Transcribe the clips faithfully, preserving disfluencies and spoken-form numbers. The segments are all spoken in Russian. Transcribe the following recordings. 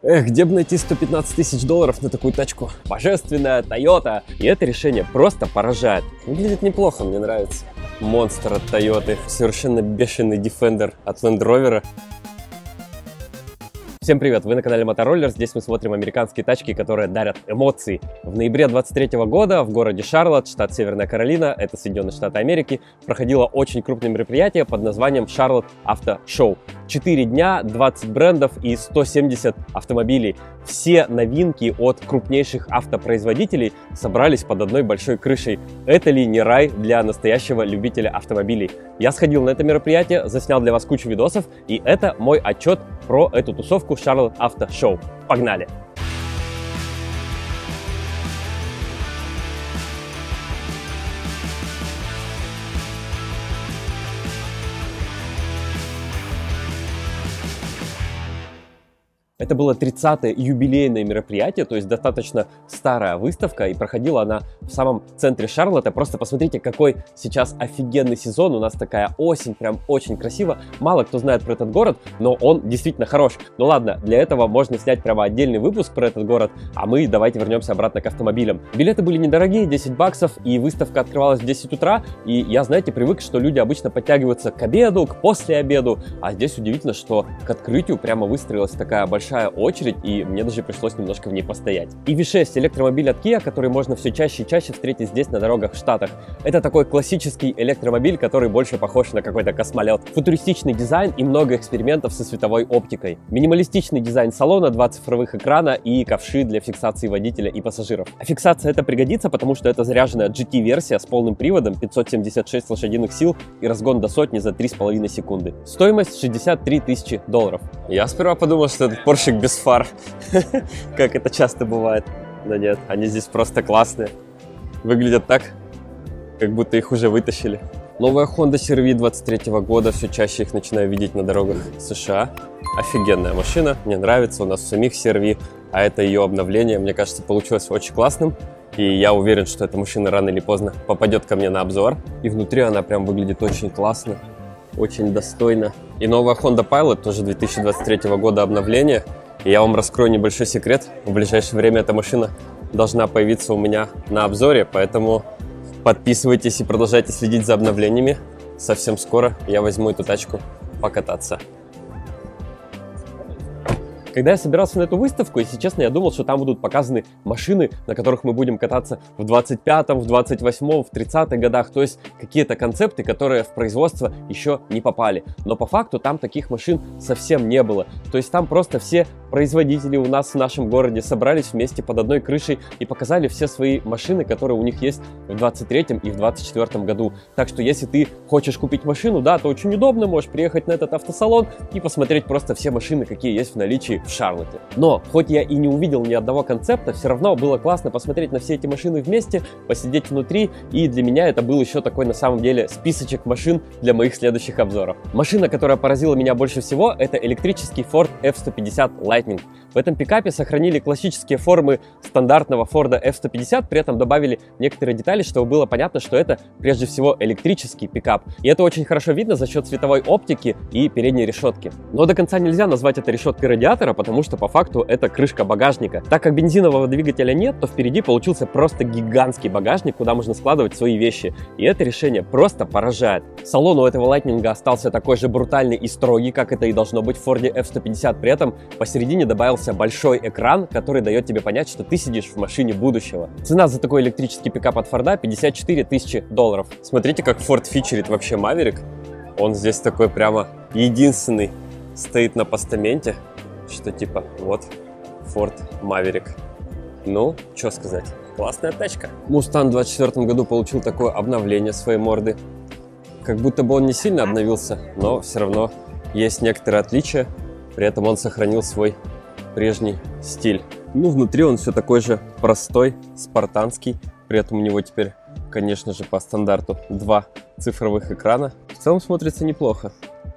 Эх, где бы найти сто пятнадцать тысяч долларов на такую тачку? Божественная Toyota. И это решение просто поражает. Выглядит неплохо, мне нравится. Монстр от Toyota. Совершенно бешеный Defender от Land Rover. Всем привет! Вы на канале Motorroller. Здесь мы смотрим американские тачки, которые дарят эмоции. В ноябре двадцать третьего года в городе Шарлотт, штат Северная Каролина, это Соединенные Штаты Америки, проходило очень крупное мероприятие под названием Charlotte Auto Show. четыре дня, двадцать брендов и сто семьдесят автомобилей. Все новинки от крупнейших автопроизводителей собрались под одной большой крышей. Это ли не рай для настоящего любителя автомобилей? Я сходил на это мероприятие, заснял для вас кучу видосов, и это мой отчет про эту тусовку Charlotte Auto Show. Погнали! Это было тридцатое юбилейное мероприятие, то есть достаточно старая выставка, и проходила она в самом центре Шарлотта. Просто посмотрите, какой сейчас офигенный сезон, у нас такая осень, прям очень красиво. Мало кто знает про этот город, но он действительно хорош. Ну ладно, для этого можно снять прямо отдельный выпуск про этот город, а мы давайте вернемся обратно к автомобилям. Билеты были недорогие, десять баксов, и выставка открывалась в десять утра, и я, знаете, привык, что люди обычно подтягиваются к обеду, к после обеду, а здесь удивительно, что к открытию прямо выстроилась такая большая очередь, и мне даже пришлось немножко в ней постоять. и ви шесть электромобиль от Kia, который можно все чаще и чаще встретить здесь на дорогах в Штатах. Это такой классический электромобиль, который больше похож на какой-то космолет. Футуристичный дизайн и много экспериментов со световой оптикой. Минималистичный дизайн салона, два цифровых экрана и ковши для фиксации водителя и пассажиров. А фиксация это пригодится, потому что это заряженная джи ти-версия с полным приводом, пятьсот семьдесят шесть лошадиных сил и разгон до сотни за три с половиной секунды. Стоимость шестьдесят три тысячи долларов. Я сперва подумал, что этот Поршик без фар, как это часто бывает. Но нет, они здесь просто классные. Выглядят так, как будто их уже вытащили. Новая Honda си ар ви двадцать третьего года, все чаще их начинаю видеть на дорогах США. Офигенная машина, мне нравится, у нас у самих си ар ви, а это ее обновление, мне кажется, получилось очень классным. И я уверен, что эта машина рано или поздно попадет ко мне на обзор. И внутри она прям выглядит очень классно, очень достойно. И новая Honda Pilot, тоже две тысячи двадцать третьего года обновление. И я вам раскрою небольшой секрет. В ближайшее время эта машина должна появиться у меня на обзоре, поэтому подписывайтесь и продолжайте следить за обновлениями. Совсем скоро я возьму эту тачку покататься. Когда я собирался на эту выставку, если честно, я думал, что там будут показаны машины, на которых мы будем кататься в двадцать пятом, в двадцать восьмом, в тридцатых годах, то есть какие-то концепты, которые в производство еще не попали. Но по факту там таких машин совсем не было. То есть там просто все производители у нас в нашем городе собрались вместе под одной крышей и показали все свои машины, которые у них есть в двадцать третьем и в двадцать четвёртом году. Так что если ты хочешь купить машину, да, то очень удобно, можешь приехать на этот автосалон и посмотреть просто все машины, какие есть в наличии в Шарлотте. Но, хоть я и не увидел ни одного концепта, все равно было классно посмотреть на все эти машины вместе, посидеть внутри, и для меня это был еще такой, на самом деле, списочек машин для моих следующих обзоров. Машина, которая поразила меня больше всего, это электрический Ford эф сто пятьдесят Lightning. В этом пикапе сохранили классические формы стандартного Ford эф сто пятьдесят, при этом добавили некоторые детали, чтобы было понятно, что это прежде всего электрический пикап. И это очень хорошо видно за счет световой оптики и передней решетки. Но до конца нельзя назвать это решеткой радиатора, потому что по факту это крышка багажника. Так как бензинового двигателя нет, то впереди получился просто гигантский багажник, куда можно складывать свои вещи. И это решение просто поражает. Салон у этого Lightning остался такой же брутальный и строгий, как это и должно быть в Ford эф сто пятьдесят. При этом посередине добавился большой экран, который дает тебе понять, что ты сидишь в машине будущего. Цена за такой электрический пикап от Ford пятьдесят четыре тысячи долларов. Смотрите, как Ford фичерит вообще Maverick. Он здесь такой прямо единственный стоит на постаменте, что типа вот Ford Maverick. Ну, что сказать, классная тачка. Mustang в двадцать четвёртом году получил такое обновление своей морды. Как будто бы он не сильно обновился, но все равно есть некоторые отличия. При этом он сохранил свой прежний стиль. Ну, внутри он все такой же простой, спартанский. При этом у него теперь, конечно же, по стандарту два цифровых экрана. В целом смотрится неплохо.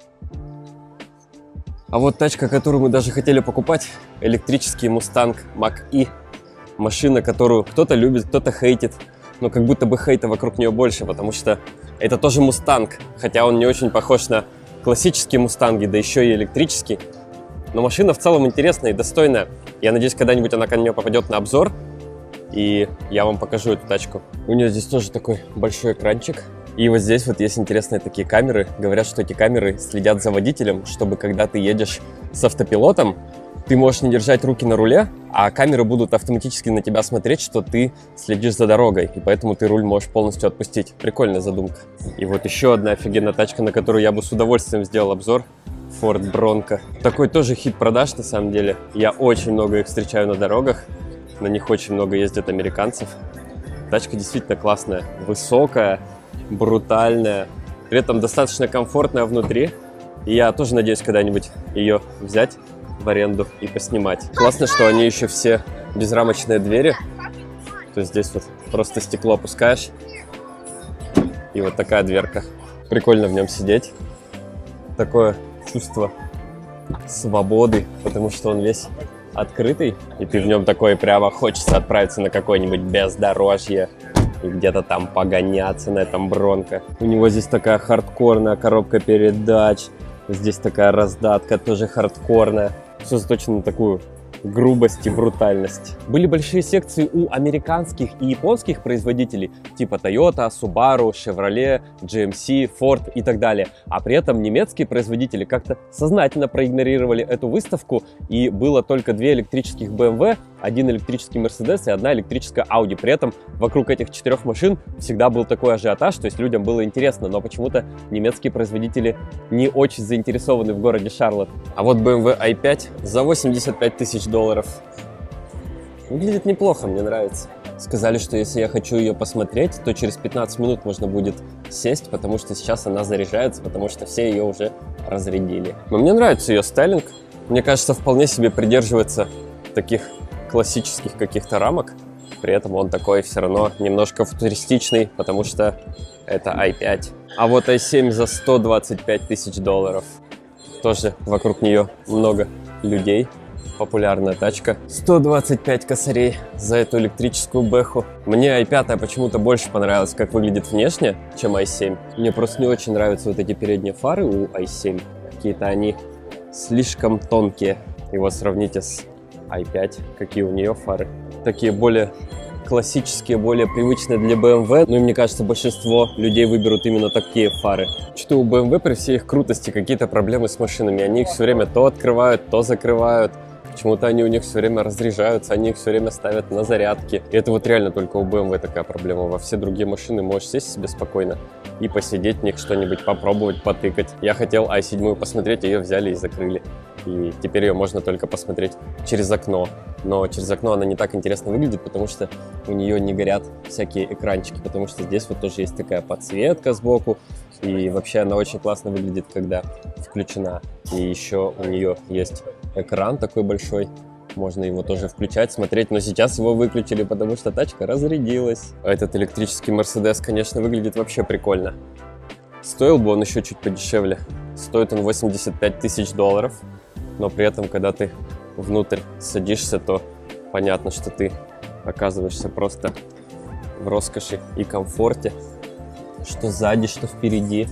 А вот тачка, которую мы даже хотели покупать, электрический Mustang Mach-E. Машина, которую кто-то любит, кто-то хейтит. Но как будто бы хейта вокруг нее больше, потому что это тоже Mustang. Хотя он не очень похож на классические Мустанги, да еще и электрический. Но машина в целом интересная и достойная. Я надеюсь, когда-нибудь она ко мне попадет на обзор, и я вам покажу эту тачку. У нее здесь тоже такой большой экранчик. И вот здесь вот есть интересные такие камеры. Говорят, что эти камеры следят за водителем, чтобы когда ты едешь с автопилотом, ты можешь не держать руки на руле, а камеры будут автоматически на тебя смотреть, что ты следишь за дорогой, и поэтому ты руль можешь полностью отпустить. Прикольная задумка. И вот еще одна офигенная тачка, на которую я бы с удовольствием сделал обзор. Ford Bronco. Такой тоже хит продаж на самом деле. Я очень много их встречаю на дорогах. На них очень много ездят американцев. Тачка действительно классная. Высокая, брутальная. При этом достаточно комфортная внутри. И я тоже надеюсь когда-нибудь ее взять в аренду и поснимать. Классно, что они еще все безрамочные двери. То есть здесь вот просто стекло опускаешь. И вот такая дверка. Прикольно в нем сидеть. Такое чувство свободы, потому что он весь открытый. И ты в нем такой прямо хочется отправиться на какое-нибудь бездорожье и где-то там погоняться на этом Бронко. У него здесь такая хардкорная коробка передач. Здесь такая раздатка, тоже хардкорная. Все заточено на такую грубость и брутальность. Были большие секции у американских и японских производителей, типа Toyota, Subaru, Chevrolet, джи эм си, Ford и так далее. А при этом немецкие производители как-то сознательно проигнорировали эту выставку, и было только две электрических бэ эм вэ, один электрический Mercedes и одна электрическая Audi. При этом вокруг этих четырех машин всегда был такой ажиотаж, то есть людям было интересно, но почему-то немецкие производители не очень заинтересованы в городе Шарлотт. А вот бэ эм вэ ай пять за восемьдесят пять тысяч долларов. Выглядит неплохо, мне нравится. Сказали, что если я хочу ее посмотреть, то через пятнадцать минут можно будет сесть, потому что сейчас она заряжается, потому что все ее уже разрядили. Но мне нравится ее стайлинг. Мне кажется, вполне себе придерживается таких классических каких-то рамок. При этом он такой все равно немножко футуристичный, потому что это ай пять. А вот ай семь за сто двадцать пять тысяч долларов. Тоже вокруг нее много людей. Популярная тачка. сто двадцать пять косарей за эту электрическую бэху. Мне ай пять почему-то больше понравилось, как выглядит внешне, чем ай семь. Мне просто не очень нравятся вот эти передние фары у ай семь. Какие-то они слишком тонкие. И вот сравните с ай пять, какие у нее фары. Такие более классические, более привычные для бэ эм вэ. Ну и мне кажется, большинство людей выберут именно такие фары. Что у бэ эм вэ при всей их крутости какие-то проблемы с машинами. Они их все время то открывают, то закрывают. Почему-то они у них все время разряжаются, они их все время ставят на зарядки. И это вот реально только у бэ эм вэ такая проблема. Во все другие машины можешь сесть себе спокойно и посидеть в них, что-нибудь попробовать, потыкать. Я хотел ай семь посмотреть, ее взяли и закрыли. И теперь ее можно только посмотреть через окно. Но через окно она не так интересно выглядит, потому что у нее не горят всякие экранчики. Потому что здесь вот тоже есть такая подсветка сбоку. И вообще она очень классно выглядит, когда включена. И еще у нее есть экран такой большой. Можно его тоже включать, смотреть. Но сейчас его выключили, потому что тачка разрядилась. А этот электрический Mercedes, конечно, выглядит вообще прикольно. Стоил бы он еще чуть подешевле. Стоит он восемьдесят пять тысяч долларов. Но при этом, когда ты внутрь садишься, то понятно, что ты оказываешься просто в роскоши и комфорте. Что сзади, что впереди.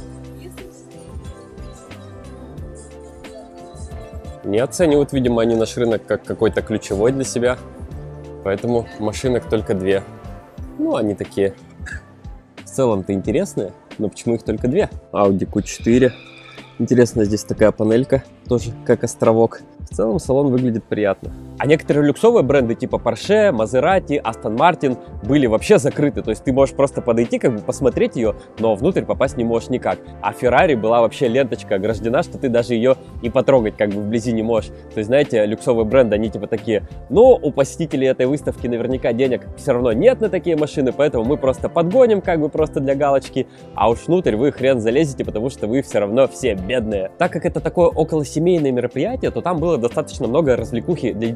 Не оценивают, видимо, они наш рынок как какой-то ключевой для себя. Поэтому машинок только две. Ну, они такие в целом-то интересные, но почему их только две? Audi кью четыре. Интересно, здесь такая панелька, тоже как островок. В целом салон выглядит приятно. А некоторые люксовые бренды типа Porsche, Maserati, Aston Martin были вообще закрыты. То есть ты можешь просто подойти, как бы посмотреть ее, но внутрь попасть не можешь никак. А Ferrari была вообще ленточка ограждена, что ты даже ее и потрогать как бы вблизи не можешь. То есть, знаете, люксовые бренды, они типа такие, ну, у посетителей этой выставки наверняка денег все равно нет на такие машины, поэтому мы просто подгоним как бы просто для галочки, а уж внутрь вы хрен залезете, потому что вы все равно все бедные. Так как это такое околосемейное мероприятие, то там было достаточно много развлекухи для детей.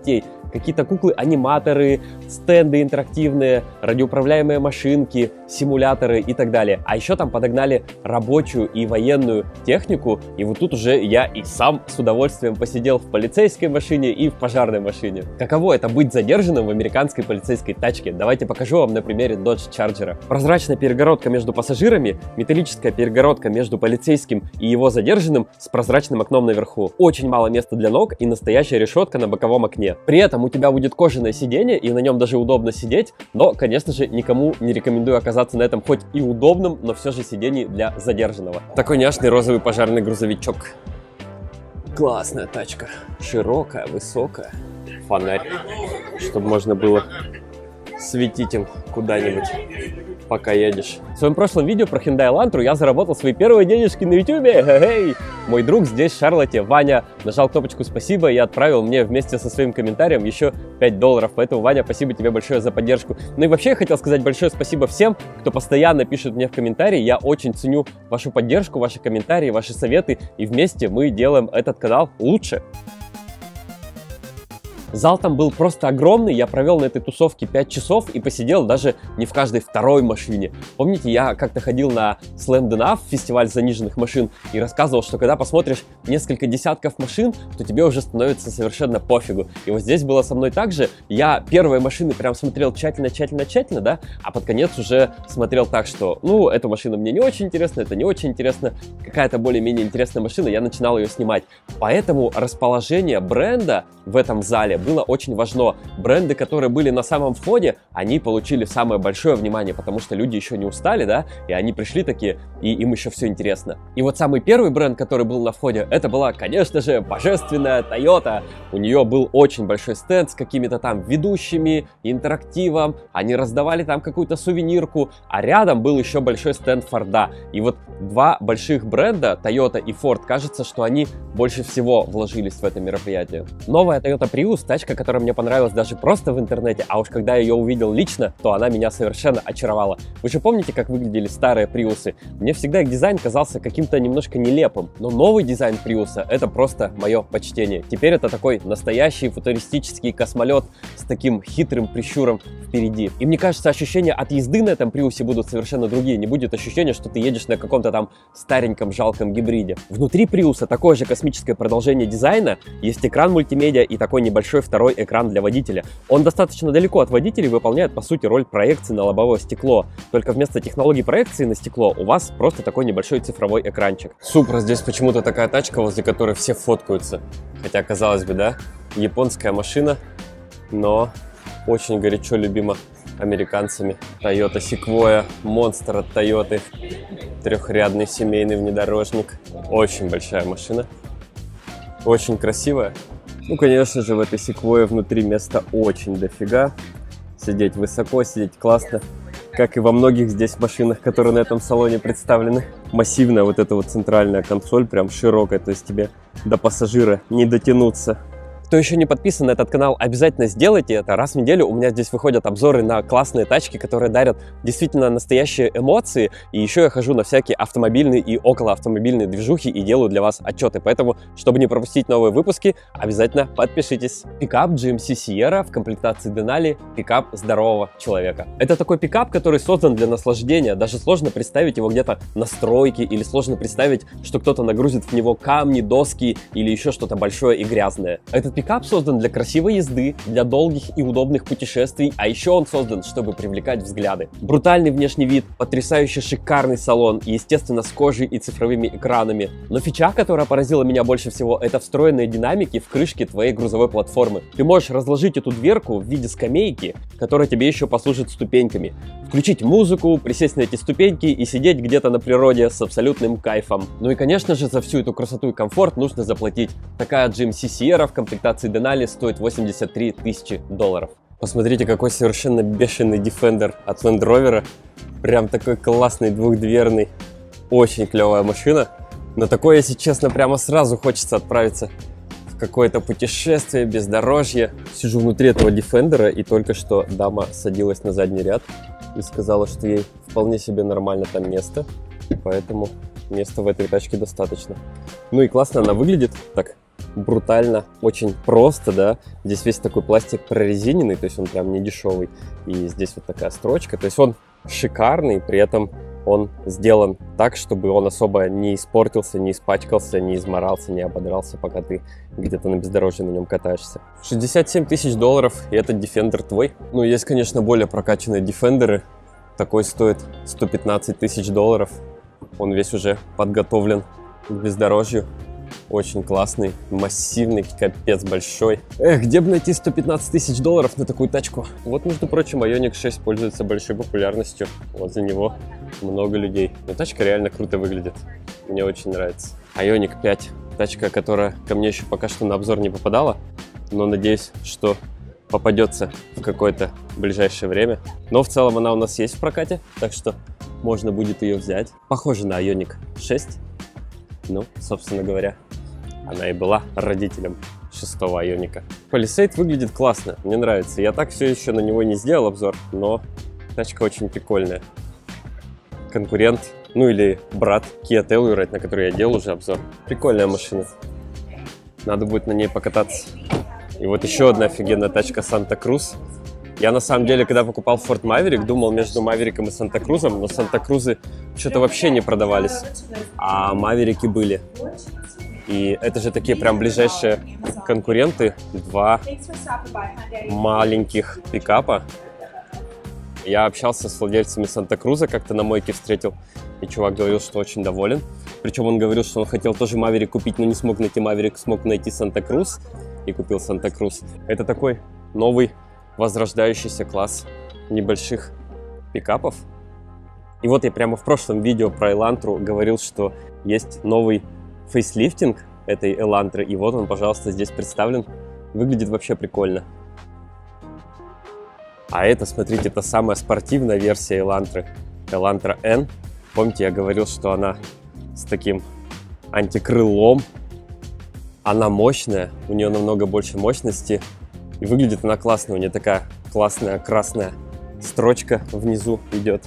какие-то куклы-аниматоры, стенды интерактивные, радиоуправляемые машинки, симуляторы и так далее. А еще там подогнали рабочую и военную технику, и вот тут уже я и сам с удовольствием посидел в полицейской машине и в пожарной машине. Каково это быть задержанным в американской полицейской тачке? Давайте покажу вам на примере Dodge Charger. Прозрачная перегородка между пассажирами, металлическая перегородка между полицейским и его задержанным с прозрачным окном наверху. Очень мало места для ног и настоящая решетка на боковом окне. При этом у тебя будет кожаное сиденье, и на нем даже удобно сидеть, но, конечно же, никому не рекомендую оказаться на этом хоть и удобном, но все же сиденье для задержанного. Такой няшный розовый пожарный грузовичок. Классная тачка. Широкая, высокая. Фонарь, чтобы можно было светить им куда-нибудь, пока едешь. В своем прошлом видео про Hyundai Elantra я заработал свои первые денежки на ютубе. Хе-хей! Мой друг здесь, в Шарлотте, Ваня, нажал кнопочку «Спасибо» и отправил мне вместе со своим комментарием еще пять долларов. Поэтому, Ваня, спасибо тебе большое за поддержку. Ну и вообще я хотел сказать большое спасибо всем, кто постоянно пишет мне в комментарии. Я очень ценю вашу поддержку, ваши комментарии, ваши советы. И вместе мы делаем этот канал лучше. Зал там был просто огромный, я провел на этой тусовке пять часов и посидел даже не в каждой второй машине. Помните, я как-то ходил на Slam Enough, фестиваль заниженных машин, и рассказывал, что когда посмотришь несколько десятков машин, то тебе уже становится совершенно пофигу. И вот здесь было со мной так же. Я первые машины прям смотрел тщательно-тщательно-тщательно, да, а под конец уже смотрел так, что, ну, эта машина мне не очень интересна, это не очень интересно, какая-то более-менее интересная машина, я начинал ее снимать. Поэтому расположение бренда в этом зале было очень важно. Бренды, которые были на самом входе, они получили самое большое внимание, потому что люди еще не устали, да, и они пришли такие, и им еще все интересно. И вот самый первый бренд, который был на входе, это была, конечно же, божественная Toyota. У нее был очень большой стенд с какими-то там ведущими, интерактивом, они раздавали там какую-то сувенирку, а рядом был еще большой стенд Форда. И вот два больших бренда, Toyota и Ford, кажется, что они больше всего вложились в это мероприятие. Новая Toyota Prius, тачка, которая мне понравилась даже просто в интернете, а уж когда я ее увидел лично, то она меня совершенно очаровала. Вы же помните, как выглядели старые Приусы? Мне всегда их дизайн казался каким-то немножко нелепым, но новый дизайн Приуса — это просто мое почтение. Теперь это такой настоящий футуристический космолет с таким хитрым прищуром впереди. И мне кажется, ощущения от езды на этом Приусе будут совершенно другие. Не будет ощущения, что ты едешь на каком-то там стареньком жалком гибриде. Внутри Приуса такое же космическое продолжение дизайна. Есть экран мультимедиа и такой небольшой второй экран для водителя. Он достаточно далеко от водителей выполняет, по сути, роль проекции на лобовое стекло. Только вместо технологии проекции на стекло у вас просто такой небольшой цифровой экранчик. Супер, здесь почему-то такая тачка, возле которой все фоткаются. Хотя, казалось бы, да, японская машина, но очень горячо любима американцами. Toyota Sequoia, монстр от Toyota, трехрядный семейный внедорожник. Очень большая машина, очень красивая. Ну, конечно же, в этой Sequoia внутри места очень дофига. Сидеть высоко, сидеть классно. Как и во многих здесь машинах, которые на этом салоне представлены. Массивная вот эта вот центральная консоль, прям широкая, то есть тебе до пассажира не дотянуться. Кто еще не подписан на этот канал, обязательно сделайте это. Раз в неделю у меня здесь выходят обзоры на классные тачки, которые дарят действительно настоящие эмоции. И еще я хожу на всякие автомобильные и околоавтомобильные движухи и делаю для вас отчеты. Поэтому, чтобы не пропустить новые выпуски, обязательно подпишитесь. Пикап джи эм си Sierra в комплектации Denali, пикап здорового человека. Это такой пикап, который создан для наслаждения. Даже сложно представить его где-то на стройке, или сложно представить, что кто-то нагрузит в него камни, доски или еще что-то большое и грязное. Этот пикап создан для красивой езды, для долгих и удобных путешествий, а еще он создан, чтобы привлекать взгляды. Брутальный внешний вид, потрясающе шикарный салон, естественно, с кожей и цифровыми экранами. Но фича, которая поразила меня больше всего, это встроенные динамики в крышке твоей грузовой платформы. Ты можешь разложить эту дверку в виде скамейки, которая тебе еще послужит ступеньками. Включить музыку, присесть на эти ступеньки и сидеть где-то на природе с абсолютным кайфом. Ну и, конечно же, за всю эту красоту и комфорт нужно заплатить. Такая джи эм си Sierra в комплектации Denali стоит восемьдесят три тысячи долларов. Посмотрите, какой совершенно бешеный Defender от Land Rover. Прям такой классный двухдверный. Очень клевая машина. На такой, если честно, прямо сразу хочется отправиться в какое-то путешествие, бездорожье. Сижу внутри этого Defender, и только что дама садилась на задний ряд и сказала, что ей вполне себе нормально там место. Поэтому места в этой тачке достаточно. Ну и классно она выглядит. Так, брутально, очень просто, да. Здесь весь такой пластик прорезиненный, то есть он прям не дешевый. И здесь вот такая строчка, то есть он шикарный, при этом он сделан так, чтобы он особо не испортился, не испачкался, не изморался, не ободрался, пока ты где-то на бездорожье на нем катаешься. шестьдесят семь тысяч долларов, и этот Defender твой. Ну, есть, конечно, более прокачанные Defender'ы. Такой стоит сто пятнадцать тысяч долларов. Он весь уже подготовлен к бездорожью. Очень классный, массивный, капец большой. Эх, где бы найти сто пятнадцать тысяч долларов на такую тачку? Вот, между прочим, Ioniq шесть пользуется большой популярностью. Вот за него много людей. Но тачка реально круто выглядит. Мне очень нравится. Ioniq пять. Тачка, которая ко мне еще пока что на обзор не попадала. Но надеюсь, что попадется в какое-то ближайшее время. Но в целом она у нас есть в прокате. Так что можно будет ее взять. Похоже на Ioniq шесть. Ну, собственно говоря, она и была родителем шестого Ioniq. Palisade выглядит классно, мне нравится. Я так все еще на него не сделал обзор, но тачка очень прикольная. Конкурент, ну или брат Kia Telluride, на который я делал уже обзор. Прикольная машина. Надо будет на ней покататься. И вот еще одна офигенная тачка Santa Cruz. Я на самом деле, когда покупал Ford Maverick, думал между Maverick'ом и Santa Cruz'ом, но Santa Cruz'ы что-то вообще не продавались, а Maverick'и были. И это же такие прям ближайшие конкуренты, два маленьких пикапа. Я общался с владельцами Santa Cruz'а, как-то на мойке встретил, и чувак говорил, что очень доволен. Причем он говорил, что он хотел тоже Maverick купить, но не смог найти Maverick, смог найти Santa Cruz и купил Santa Cruz. Это такой новый возрождающийся класс небольших пикапов. И вот я прямо в прошлом видео про Элантру говорил, что есть новый фейслифтинг этой Элантры, и вот он, пожалуйста, здесь представлен. Выглядит вообще прикольно. А это, смотрите, это самая спортивная версия Элантры. Элантра N. Помните, я говорил, что она с таким антикрылом. Она мощная, у нее намного больше мощности. И выглядит она классно, у нее такая классная красная строчка внизу идет.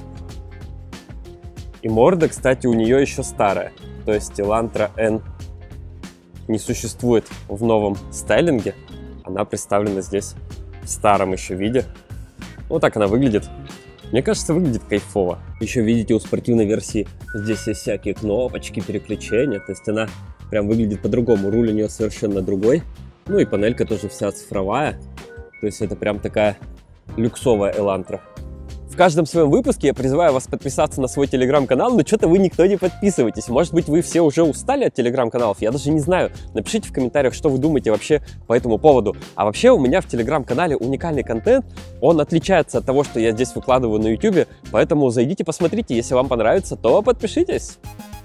И морда, кстати, у нее еще старая. То есть Elantra N не существует в новом стайлинге. Она представлена здесь в старом еще виде. Вот так она выглядит. Мне кажется, выглядит кайфово. Еще видите, у спортивной версии здесь есть всякие кнопочки, переключения. То есть она прям выглядит по-другому. Руль у нее совершенно другой. Ну и панелька тоже вся цифровая. То есть это прям такая люксовая Элантра. В каждом своем выпуске я призываю вас подписаться на свой телеграм-канал, но что-то вы никто не подписываетесь. Может быть, вы все уже устали от телеграм-каналов? Я даже не знаю. Напишите в комментариях, что вы думаете вообще по этому поводу. А вообще у меня в телеграм-канале уникальный контент. Он отличается от того, что я здесь выкладываю на ютубе. Поэтому зайдите, посмотрите. Если вам понравится, то подпишитесь.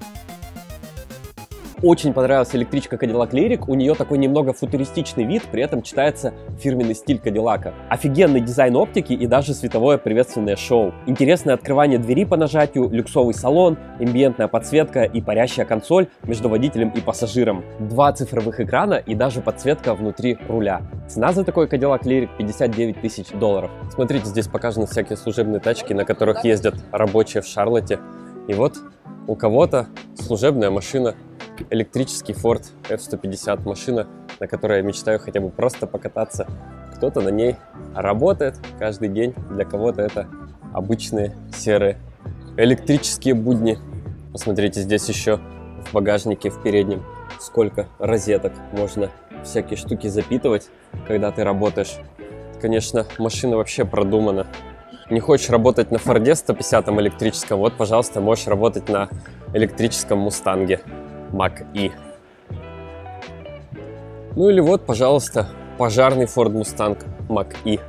Очень понравилась электричка Cadillac Lyriq, у нее такой немного футуристичный вид, при этом читается фирменный стиль Кадиллака. Офигенный дизайн оптики и даже световое приветственное шоу. Интересное открывание двери по нажатию, люксовый салон, амбиентная подсветка и парящая консоль между водителем и пассажиром. Два цифровых экрана и даже подсветка внутри руля. Цена за такой Cadillac Lyriq пятьдесят девять тысяч долларов. Смотрите, здесь показаны всякие служебные тачки, на которых ездят рабочие в Шарлотте. И вот у кого-то служебная машина. Электрический Ford эф сто пятьдесят, машина, на которой я мечтаю хотя бы просто покататься. Кто-то на ней работает каждый день, для кого-то это обычные серые электрические будни. Посмотрите, здесь еще в багажнике в переднем сколько розеток, можно всякие штуки запитывать, когда ты работаешь. Конечно, машина вообще продумана. Не хочешь работать на Форде сто пятидесятом электрическом, вот, пожалуйста, можешь работать на электрическом Мустанге Мак-И. Ну или вот, пожалуйста, пожарный Ford Mustang Мак-И.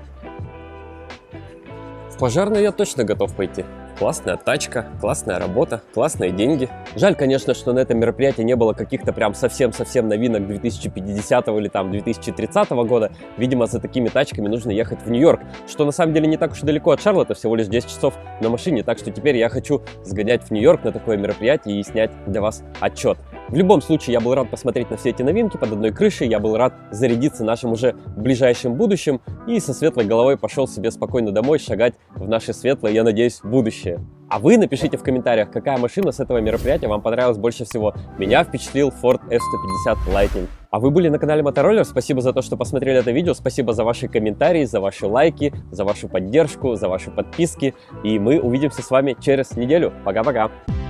В пожарный я точно готов пойти. Классная тачка, классная работа, классные деньги. Жаль, конечно, что на этом мероприятии не было каких-то прям совсем-совсем новинок две тысячи пятидесятого или там две тысячи тридцатого года. Видимо, за такими тачками нужно ехать в Нью-Йорк, что на самом деле не так уж и далеко от Шарлотта, всего лишь десять часов на машине. Так что теперь я хочу сгонять в Нью-Йорк на такое мероприятие и снять для вас отчет. В любом случае, я был рад посмотреть на все эти новинки под одной крышей, я был рад зарядиться нашим уже ближайшим будущим и со светлой головой пошел себе спокойно домой шагать в наше светлое, я надеюсь, будущее. А вы напишите в комментариях, какая машина с этого мероприятия вам понравилась больше всего. Меня впечатлил Ford эф сто пятьдесят Lightning. А вы были на канале Motoroller, спасибо за то, что посмотрели это видео, спасибо за ваши комментарии, за ваши лайки, за вашу поддержку, за ваши подписки. И мы увидимся с вами через неделю. Пока-пока!